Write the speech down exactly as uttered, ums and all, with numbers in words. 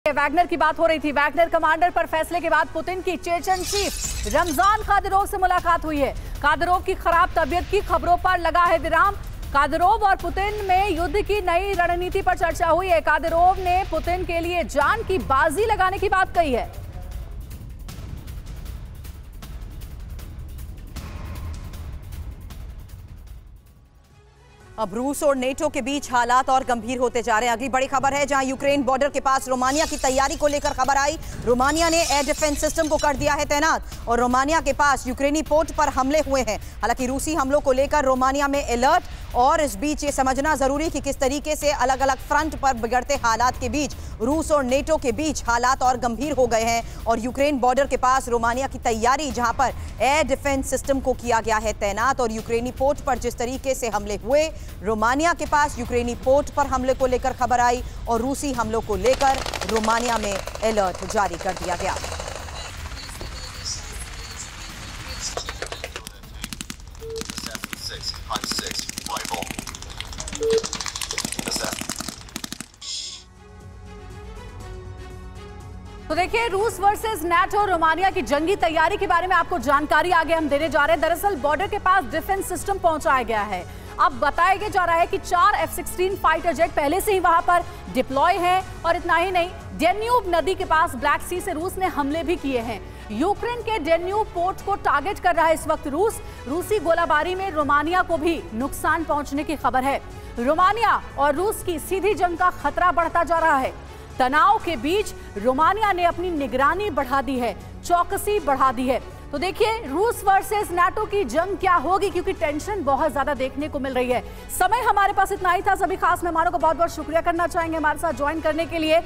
Wagner की बात हो रही थी। वैगनर कमांडर पर फैसले के बाद पुतिन की चेचन चीफ रमजान कादिरोव से मुलाकात हुई है। कादिरोव की खराब तबीयत की खबरों पर लगा है विराम। कादिरोव और पुतिन में युद्ध की नई रणनीति पर चर्चा हुई है। कादिरोव ने पुतिन के लिए जान की बाजी लगाने की बात कही है। अब रूस और नेटो के बीच हालात और गंभीर होते जा रहे हैं। अगली बड़ी खबर है जहां यूक्रेन बॉर्डर के पास रोमानिया की तैयारी को लेकर खबर आई। रोमानिया ने एयर डिफेंस सिस्टम को कर दिया है तैनात और रोमानिया के पास यूक्रेनी पोर्ट पर हमले हुए हैं। हालांकि रूसी हमलों को लेकर रोमानिया में अलर्ट, और इस बीच ये समझना जरूरी कि किस तरीके से अलग अलग फ्रंट पर बिगड़ते हालात के बीच रूस और नेटो के बीच हालात और गंभीर हो गए हैं। और यूक्रेन बॉर्डर के पास रोमानिया की तैयारी, जहां पर एयर डिफेंस सिस्टम को किया गया है तैनात, और यूक्रेनी पोर्ट पर जिस तरीके से हमले हुए, रोमानिया के पास यूक्रेनी पोर्ट पर हमले को लेकर खबर आई और रूसी हमलों को लेकर रोमानिया में अलर्ट जारी कर दिया गया। तो देखिए, रूस वर्सेस नाटो रोमानिया की जंगी तैयारी के बारे में आपको जानकारी आगे हम देने जा रहे हैं। दरअसल बॉर्डर के पास डिफेंस सिस्टम पहुंचाया गया है। अब बताया जा रहा है कि चार एफ सिक्सटीन फाइटर जेट पहले से ही वहां पर डिप्लॉय हैं, और इतना ही नहीं, डेन्यूब नदी के पास ब्लैक सी से रूस ने हमले भी किए हैं। यूक्रेन के डेन्यूब पोर्ट को टारगेट कर रहा है इस वक्त रूस। रूसी गोलाबारी में रोमानिया को भी नुकसान पहुंचने की खबर है। रोमानिया और रूस की सीधी जंग का खतरा बढ़ता जा रहा है। तनाव के बीच रोमानिया ने अपनी निगरानी बढ़ा दी है, चौकसी बढ़ा दी है। तो देखिए, रूस वर्सेस नाटो की जंग क्या होगी, क्योंकि टेंशन बहुत ज्यादा देखने को मिल रही है। समय हमारे पास इतना ही था। सभी खास मेहमानों को बहुत बहुत शुक्रिया करना चाहेंगे हमारे साथ ज्वाइन करने के लिए।